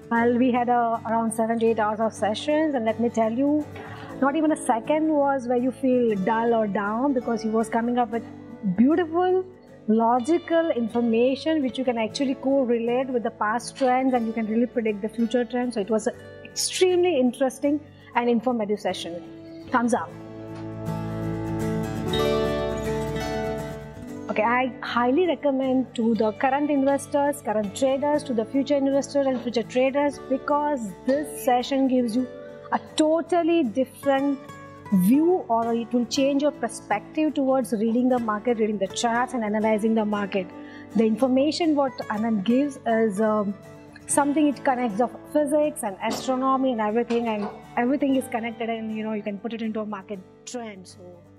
Well, we had around 7 to 8 hours of sessions, and let me tell you, not even a second was where you feel dull or down, because he was coming up with beautiful, logical information which you can actually correlate with the past trends, and you can really predict the future trends. So it was an extremely interesting and informative session. Thumbs up. Okay, I highly recommend to the current investors, current traders, to the future investors and future traders, because this session gives you a totally different view, or it will change your perspective towards reading the market, reading the charts and analyzing the market. The information what Anant gives is something, it connects of physics and astronomy and everything is connected, and you can put it into a market trend. So